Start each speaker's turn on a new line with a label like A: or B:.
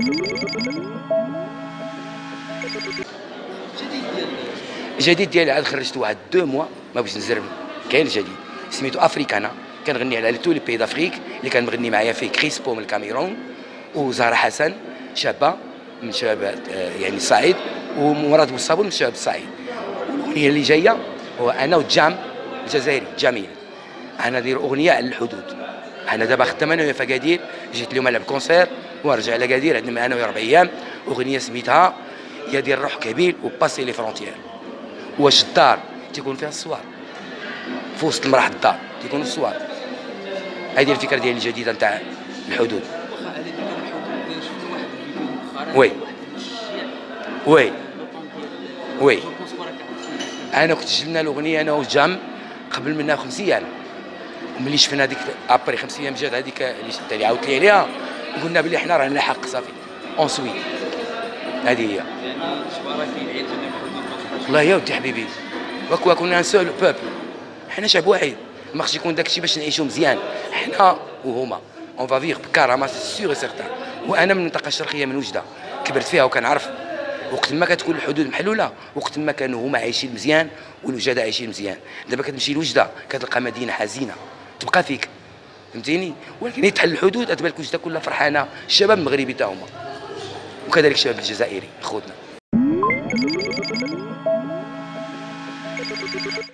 A: الجديد ديالي عاد خرجت واحد 2 موا ما بغيتش نزرب. كاين جديد سميتو افريكانا، كنغني على تو لي بي دافريك اللي كان مغني معايا فيه كريسبو من الكاميرون وزهره حسن شابه من شباب يعني الصعيد، ومراد بوصابون من شباب الصعيد. والاغنيه اللي جايه هو انا وجام الجزائري جميل، انا ندير اغنيه على الحدود. انا دابا خدام انا ويا في اكادير، جيت اليوم نلعب كونسير ونرجع لاكادير، عندنا انا ويا 4 ايام اغنيه سميتها يا ديال الروح كبير وباسي لي فرونتيير. واش الدار تيكون فيها الصوار في وسط المرح، الدار تيكون الصوار. هذه الفكره ديالي الجديده نتاع الحدود.
B: واخا على ذكر الحدود شفت واحد الفيديو مؤخرا
A: وي وي وي
B: انا
A: انا كنت جلنا الاغنيه انا وجام قبل منها 5 ايام، وملي شفنا هذيك ابري 5 ايام جات هذيك اللي عاودت لي عليها، قلنا بلي حنا راه نلحق صافي اون سوي. هذه هي
B: يعني شبارك العيد من الحدود.
A: والله يا ودي حبيبي، وكوا كنا سول بوبل، حنا شعب واحد، ما خصش يكون داكشي باش نعيشوا مزيان حنا وهما. اون فا فيغ بكرامه سيغ اي سيغتان. وانا من المنطقه الشرقيه من وجده كبرت فيها وكنعرف وقت ما كتكون الحدود محلوله، وقت ما كانوا هما عايشين مزيان والوجده عايشين مزيان. دابا كتمشي لوجده كتلقى مدينه حزينه تبقى فيك، فهمتيني؟ ولكن يتحل الحدود تبان لك وجده كلها فرحانه، الشباب المغربي حتى هما وكذلك الشباب الجزائري خوتنا.